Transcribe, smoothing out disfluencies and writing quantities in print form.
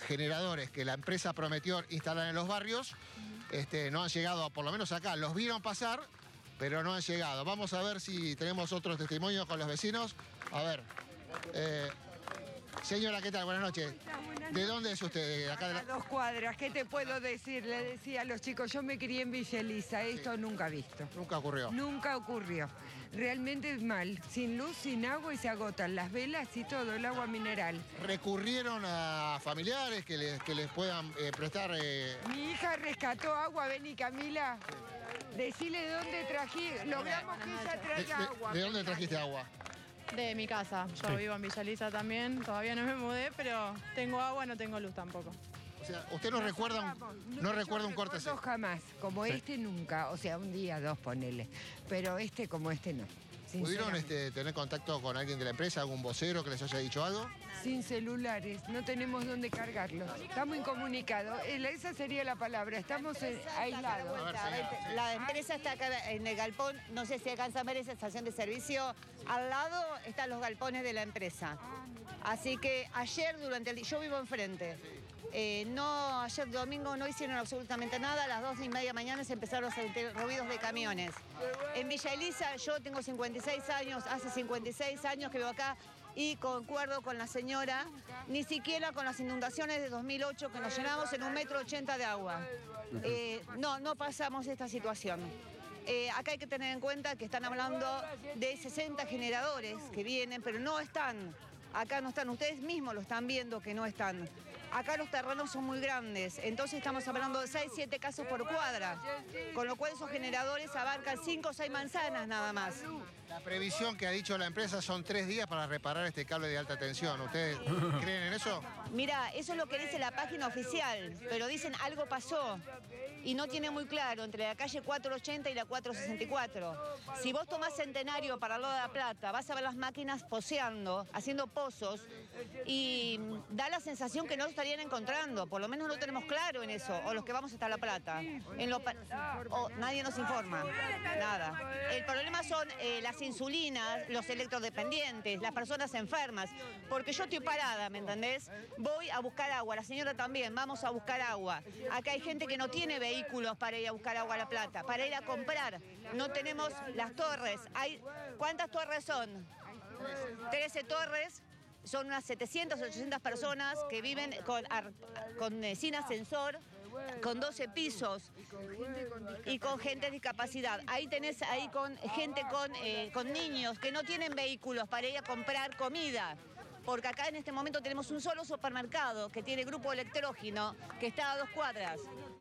generadores que la empresa prometió instalar en los barrios no han llegado, por lo menos acá. Los vieron pasar, pero no han llegado. Vamos a ver si tenemos otros testimonios con los vecinos. A ver. Señora, ¿qué tal? Buenas noches. ¿De dónde es usted? Acá de 2 cuadras, ¿qué te puedo decir? Le decía a los chicos, yo me crié en Villa Elisa, esto nunca visto. Nunca ocurrió. Nunca ocurrió. Realmente es mal, sin luz, sin agua y se agotan las velas y todo, el agua mineral. ¿Recurrieron a familiares que les puedan prestar? Mi hija rescató agua, vení Camila. Decile de dónde trají, logramos que ella traiga agua. ¿De dónde trajiste agua? De mi casa. Yo vivo en Villa Elisa también, todavía no me mudé, pero tengo agua, no tengo luz tampoco. O sea, ¿usted no recuerda un corte así? Jamás, como este nunca, o sea, un día, 2 ponele, pero como este no. ¿Pudieron tener contacto con alguien de la empresa, algún vocero que les haya dicho algo? Sin celulares, no tenemos dónde cargarlos. Estamos incomunicados, esa sería la palabra, estamos aislados. La empresa está acá en el galpón, no sé si alcanza a ver esa estación de servicio. Al lado están los galpones de la empresa. Así que ayer durante el día, yo vivo enfrente. Ayer domingo no hicieron absolutamente nada, a las 2:30 de la mañana se empezaron a sentir ruidos de camiones. En Villa Elisa yo tengo 56 años, hace 56 años que vivo acá y concuerdo con la señora, ni siquiera con las inundaciones de 2008 que nos llenamos en 1,80 m de agua. No pasamos esta situación. Acá hay que tener en cuenta que están hablando de 60 generadores que vienen, pero no están. Acá no están, ustedes mismos lo están viendo que no están. Acá los terrenos son muy grandes, entonces estamos hablando de 6, 7 casos por cuadra, con lo cual esos generadores abarcan 5 o 6 manzanas nada más. La previsión que ha dicho la empresa son 3 días para reparar este cable de alta tensión. ¿Ustedes creen en eso? Mira, eso es lo que dice la página oficial, pero dicen algo pasó y no tiene muy claro entre la calle 480 y la 464. Si vos tomás Centenario para el lado de La Plata, vas a ver las máquinas poseando, haciendo pozos y da la sensación que no lo estarían encontrando, por lo menos no tenemos claro en eso, o los que vamos hasta La Plata. Nadie nos informa, nada. El problema son las insulinas, los electrodependientes, las personas enfermas, porque yo estoy parada, ¿me entendés? Voy a buscar agua, la señora también, vamos a buscar agua. Acá hay gente que no tiene vehículos para ir a buscar agua a La Plata, para ir a comprar. No tenemos las torres. ¿Cuántas torres son? 13 torres. Son unas 700, 800 personas que viven sin ascensor, con 12 pisos y con gente de discapacidad. Ahí tenés con gente con niños que no tienen vehículos para ir a comprar comida. Porque acá en este momento tenemos un solo supermercado que tiene Grupo Electrógeno, que está a 2 cuadras.